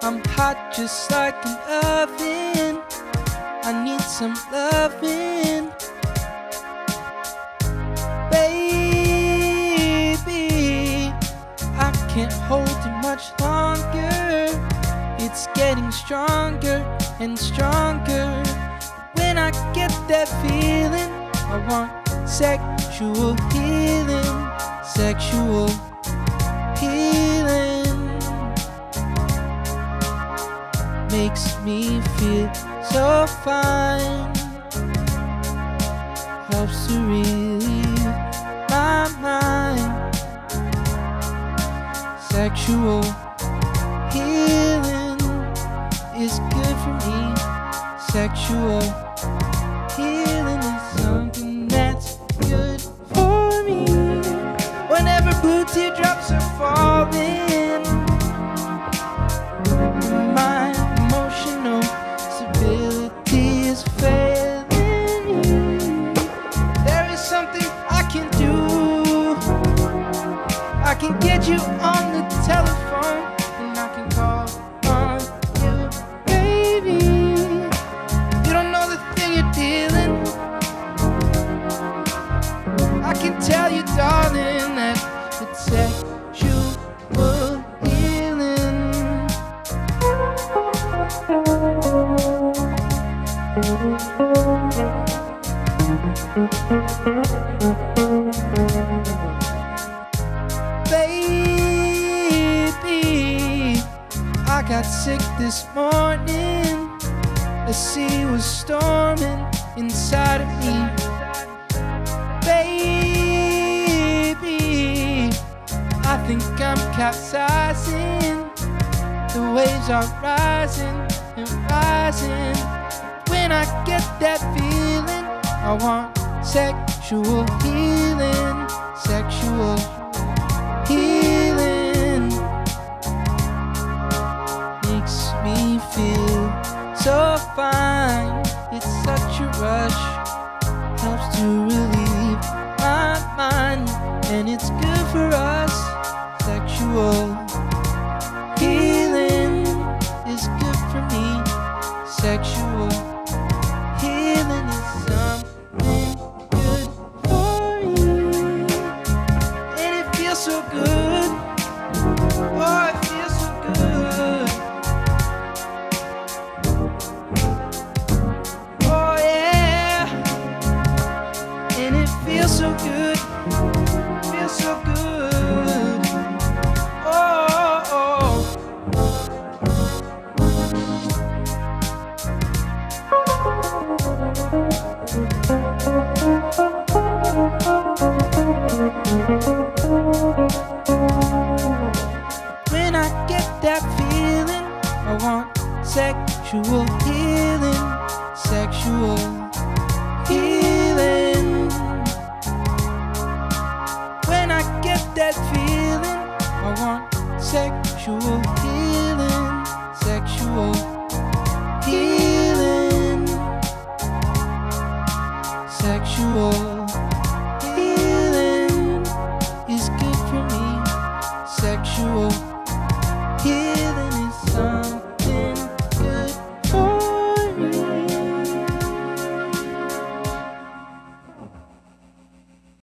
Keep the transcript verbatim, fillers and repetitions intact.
I'm hot just like an oven. I need some loving. Baby, I can't hold it much longer. It's getting stronger and stronger. When I get that feeling, I want sexual healing. Sexual healing makes me feel so fine. Helps to relieve my mind. Sexual healing is good for me. Sexual healing is something that's good for me. Whenever blue teardrops are falling, my emotional stability is failing you. There is something I can do. I can get you on the telephone and I can call on you, baby. You don't know the thing you're dealing. I can tell you, darling, that it's sexual healing. Baby, I got sick this morning. The sea was storming inside of me. Baby, I think I'm capsizing. The waves are rising and rising. When I get that feeling, I want sexual healing. Sexual healing makes me feel so fine. It's such a rush. Helps to relieve my mind, and it's good for us. Sexual healing is good for me. Sexual healing is something good for you, and it feels so good. Oh, it feels so good. Oh yeah, and it feels so good. Feels so good. Oh, oh. When I get that feeling, I want sexual healing. Sexual healing. When I get that feeling, I want sexual healing.